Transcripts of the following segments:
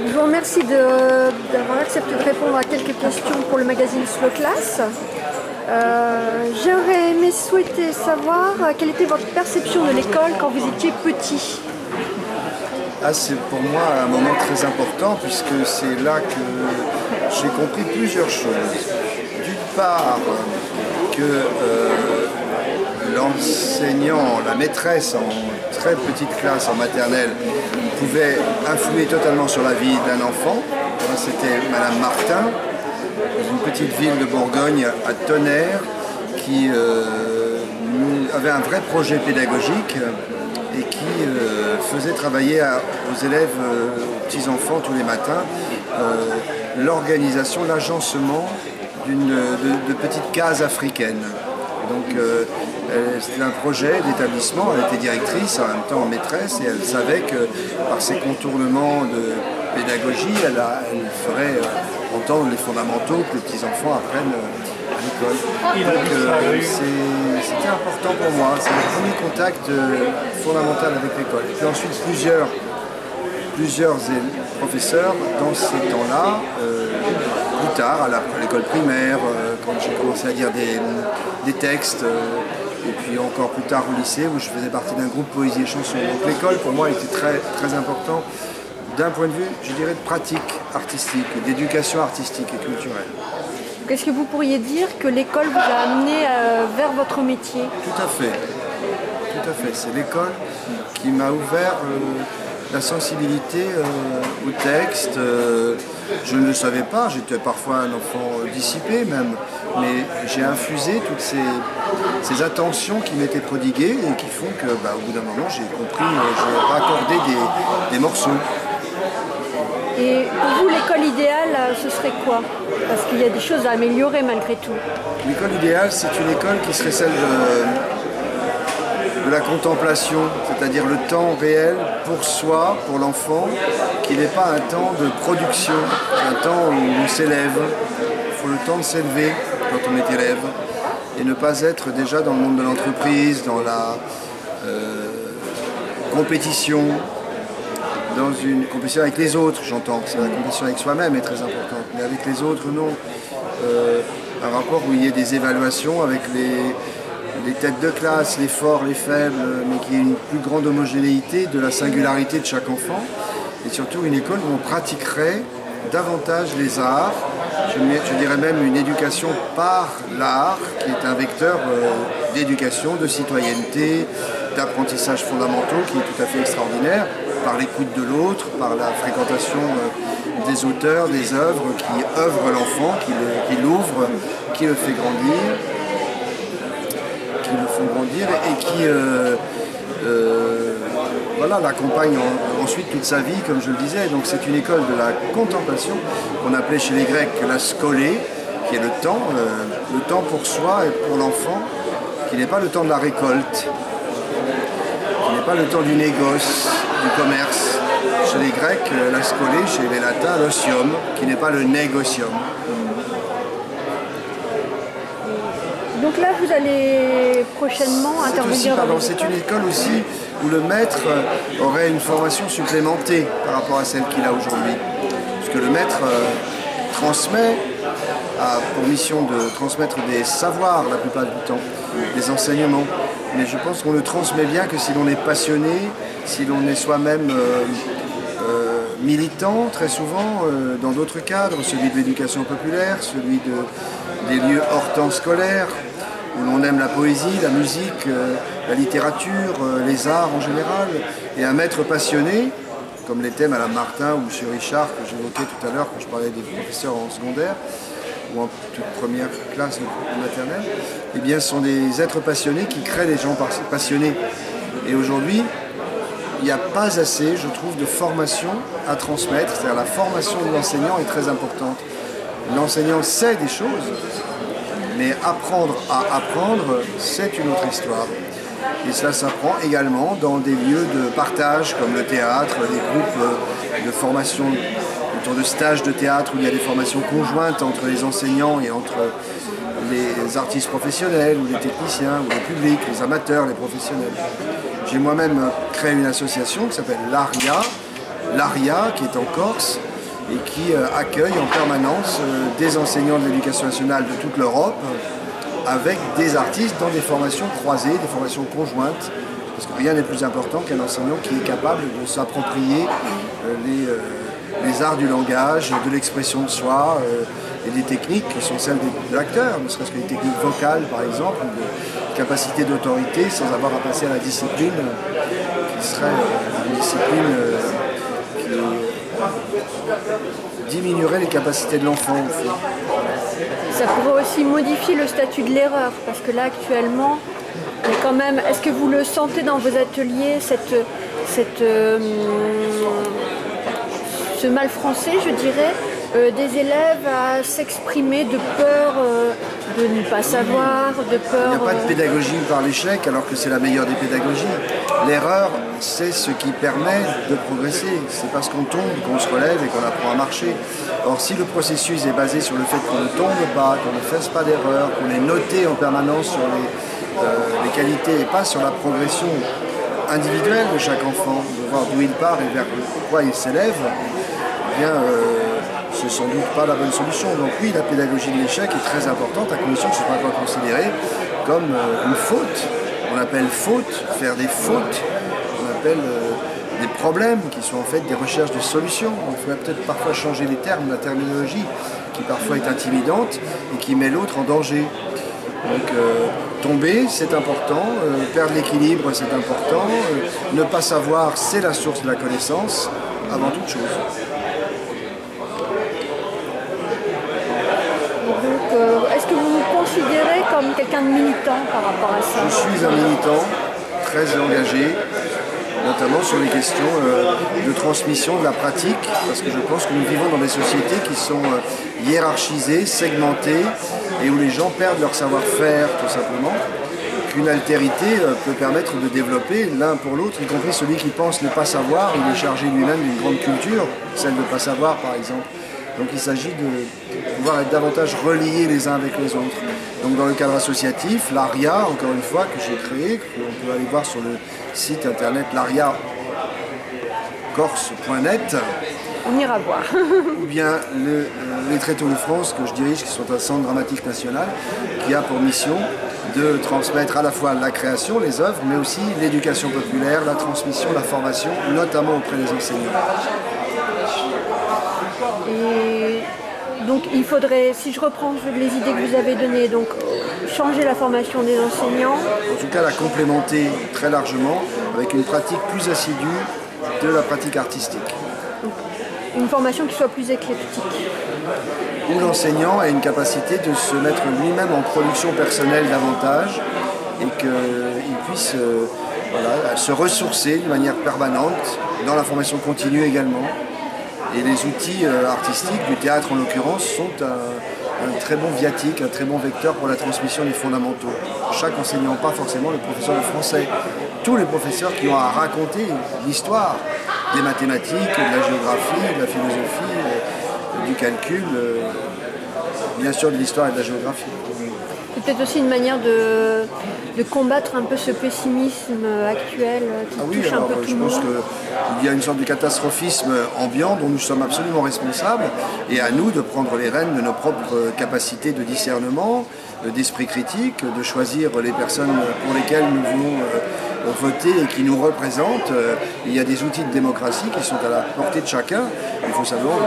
Je vous remercie d'avoir accepté de répondre à quelques questions pour le magazine Slow Class. J'aurais aimé souhaiter savoir quelle était votre perception de l'école quand vous étiez petit. C'est pour moi un moment très important puisque c'est là que j'ai compris plusieurs choses. D'une part, que l'enseignant, la maîtresse en très petite classe, en maternelle, pouvait influer totalement sur la vie d'un enfant. C'était Madame Martin, dans une petite ville de Bourgogne, à Tonnerre, qui avait un vrai projet pédagogique et qui faisait travailler aux élèves, aux petits-enfants tous les matins, l'organisation, l'agencement de petites cases africaines. Donc c'était un projet d'établissement, elle était directrice, en même temps maîtresse, et elle savait que par ses contournements de pédagogie, elle ferait entendre les fondamentaux que les petits-enfants apprennent à l'école. Donc c'était important pour moi, c'est le premier contact fondamental avec l'école. Et puis ensuite plusieurs professeurs dans ces temps-là, plus tard à l'école primaire, quand j'ai commencé à lire des textes, et puis encore plus tard au lycée où je faisais partie d'un groupe poésie et chanson. Donc l'école pour moi était très, très important d'un point de vue, je dirais, de pratique artistique, d'éducation artistique et culturelle. Est-ce que vous pourriez dire que l'école vous a amené vers votre métier? Tout à fait. Tout à fait. C'est l'école qui m'a ouvert la sensibilité au texte. Je ne le savais pas, j'étais parfois un enfant dissipé même, mais j'ai infusé toutes ces attentions qui m'étaient prodiguées et qui font que, au bout d'un moment, j'ai compris, j'ai raccordé des morceaux. Et pour vous, l'école idéale, ce serait quoi? Parce qu'il y a des choses à améliorer malgré tout. L'école idéale, c'est une école qui serait celle de la contemplation, c'est-à-dire le temps réel pour soi, pour l'enfant, qui n'est pas un temps de production, un temps où on s'élève. Il faut le temps de s'élever quand on est élève et ne pas être déjà dans le monde de l'entreprise, dans la compétition, dans une compétition avec les autres, j'entends. C'est la compétition avec soi-même est très importante, mais avec les autres, non. Un rapport où il y ait des évaluations avec les têtes de classe, les forts, les faibles, mais qu'il y ait une plus grande homogénéité de la singularité de chaque enfant. Et surtout une école où on pratiquerait davantage les arts, je dirais même une éducation par l'art, qui est un vecteur d'éducation, de citoyenneté, d'apprentissage fondamentaux, qui est tout à fait extraordinaire, par l'écoute de l'autre, par la fréquentation des auteurs, des œuvres qui œuvrent l'enfant, qui l'ouvrent, qui le fait grandir, qui le font grandir et qui l'accompagne ensuite toute sa vie, comme je le disais. Donc c'est une école de la contemplation qu'on appelait chez les Grecs la skolé, qui est le temps pour soi et pour l'enfant, qui n'est pas le temps de la récolte, qui n'est pas le temps du négoce, du commerce. Chez les Grecs, la skolé, chez les Latins, l'osium, qui n'est pas le négocium. Donc là, vous allez prochainement intervenir dans c'est une école aussi où le maître aurait une formation supplémentée par rapport à celle qu'il a aujourd'hui. Parce que le maître transmet, a pour mission de transmettre des savoirs la plupart du temps, des enseignements. Mais je pense qu'on ne transmet bien que si l'on est passionné, si l'on est soi-même militant, très souvent, dans d'autres cadres, celui de l'éducation populaire, celui des lieux hors temps scolaire, où l'on aime la poésie, la musique, la littérature, les arts en général, et un maître passionné, comme l'était Madame Martin ou M. Richard, que j'évoquais tout à l'heure quand je parlais des professeurs en secondaire, ou en toute première classe de maternelle, eh bien, ce sont des êtres passionnés qui créent des gens passionnés. Et aujourd'hui, il n'y a pas assez, je trouve, de formation à transmettre, c'est-à-dire la formation de l'enseignant est très importante. L'enseignant sait des choses, mais apprendre à apprendre, c'est une autre histoire. Et cela s'apprend également dans des lieux de partage comme le théâtre, des groupes de formation autour de stages de théâtre où il y a des formations conjointes entre les enseignants et entre les artistes professionnels ou les techniciens ou le public, les amateurs, les professionnels. J'ai moi-même créé une association qui s'appelle l'ARIA, qui est en Corse, et qui accueille en permanence des enseignants de l'éducation nationale de toute l'Europe avec des artistes dans des formations croisées, des formations conjointes, parce que rien n'est plus important qu'un enseignant qui est capable de s'approprier les arts du langage, de l'expression de soi et des techniques qui sont celles de l'acteur, ne serait-ce que les techniques vocales par exemple, de capacité d'autorité sans avoir à passer à la discipline qui serait une discipline qui diminuerait les capacités de l'enfant au fond. Ça pourrait aussi modifier le statut de l'erreur, parce que là actuellement, il y a quand même, est-ce que vous le sentez dans vos ateliers, ce mal français, je dirais, des élèves à s'exprimer de peur de ne pas savoir, de peur... Il n'y a pas de pédagogie par l'échec alors que c'est la meilleure des pédagogies. L'erreur, c'est ce qui permet de progresser. C'est parce qu'on tombe qu'on se relève et qu'on apprend à marcher. Or, si le processus est basé sur le fait qu'on ne tombe pas, qu'on ne fasse pas d'erreur, qu'on est noté en permanence sur les qualités et pas sur la progression individuelle de chaque enfant, de voir d'où il part et vers quoi il s'élève, eh bien, c'est sans doute pas la bonne solution. Donc oui, la pédagogie de l'échec est très importante, à condition que ce ne soit pas considéré comme une faute. On appelle faute, faire des fautes, on appelle des problèmes qui sont en fait des recherches de solutions. Il faudrait peut-être parfois changer les termes, la terminologie qui parfois est intimidante et qui met l'autre en danger. Donc tomber, c'est important, perdre l'équilibre, c'est important, ne pas savoir, c'est la source de la connaissance, avant toute chose. Est-ce que vous vous considérez comme quelqu'un de militant par rapport à ça? Je suis un militant très engagé, notamment sur les questions de transmission de la pratique, parce que je pense que nous vivons dans des sociétés qui sont hiérarchisées, segmentées, et où les gens perdent leur savoir-faire tout simplement. Qu'une altérité peut permettre de développer l'un pour l'autre, y compris celui qui pense ne pas savoir, il est chargé lui-même d'une grande culture, celle de ne pas savoir par exemple. Donc il s'agit de pouvoir être davantage reliés les uns avec les autres. Donc dans le cadre associatif, l'ARIA, encore une fois, que j'ai créé, qu'on peut aller voir sur le site internet lariacorse.net. On ira voir. Ou bien les Tréteaux de France, que je dirige, qui sont un centre dramatique national, qui a pour mission de transmettre à la fois la création, les œuvres, mais aussi l'éducation populaire, la transmission, la formation, notamment auprès des enseignants. Et donc il faudrait, si je reprends les idées que vous avez données, donc changer la formation des enseignants. En tout cas la complémenter très largement avec une pratique plus assidue de la pratique artistique. Donc, une formation qui soit plus éclectique. Où l'enseignant a une capacité de se mettre lui-même en production personnelle davantage et qu'il puisse se ressourcer de manière permanente dans la formation continue également. Et les outils artistiques, du théâtre en l'occurrence, sont un très bon viatique, un très bon vecteur pour la transmission des fondamentaux. Chaque enseignant, pas forcément le professeur de français, tous les professeurs qui ont à raconter l'histoire des mathématiques, de la géographie, de la philosophie, du calcul, bien sûr de l'histoire et de la géographie. C'est peut-être aussi une manière de combattre un peu ce pessimisme actuel qui touche un peu tout le monde. Je pense qu'il y a une sorte de catastrophisme ambiant dont nous sommes absolument responsables et à nous de prendre les rênes de nos propres capacités de discernement, d'esprit critique, de choisir les personnes pour lesquelles nous voulons voter et qui nous représentent. Il y a des outils de démocratie qui sont à la portée de chacun. Il faut savoir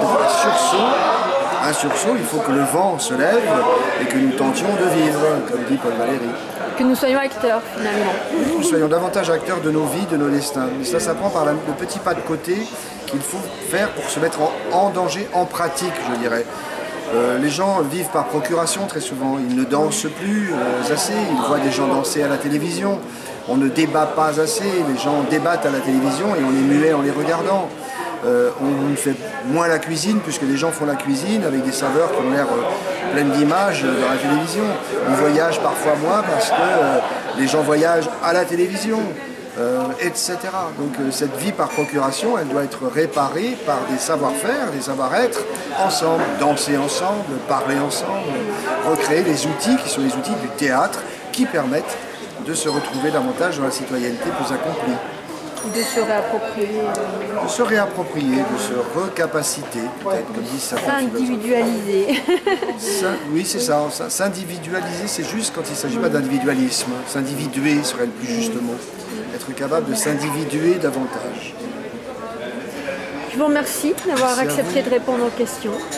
un sursaut, il faut que le vent se lève et que nous tentions de vivre, comme dit Paul Valéry. Que nous soyons acteurs, finalement. Que nous soyons davantage acteurs de nos vies, de nos destins. Mais ça s'apprend par le petit pas de côté qu'il faut faire pour se mettre en danger, en pratique, je dirais. Les gens vivent par procuration très souvent. Ils ne dansent plus assez, ils voient des gens danser à la télévision. On ne débat pas assez, les gens débattent à la télévision et on est muet en les regardant. On fait moins la cuisine puisque les gens font la cuisine avec des saveurs qui ont l'air pleines d'images dans la télévision. On voyage parfois moins parce que les gens voyagent à la télévision, etc. Donc cette vie par procuration, elle doit être réparée par des savoir-faire, des savoir-être, ensemble, danser ensemble, parler ensemble, recréer des outils qui sont les outils du théâtre qui permettent de se retrouver davantage dans la citoyenneté plus accomplie. de se réapproprier. De se réapproprier, de se recapaciter, peut-être, comme dit certains philosophes. S'individualiser. Oui, c'est ça. S'individualiser, c'est juste quand il ne s'agit pas d'individualisme. S'individuer serait le plus juste mot. Être capable de s'individuer davantage. Je vous remercie d'avoir Merci à accepté vous. de répondre aux questions.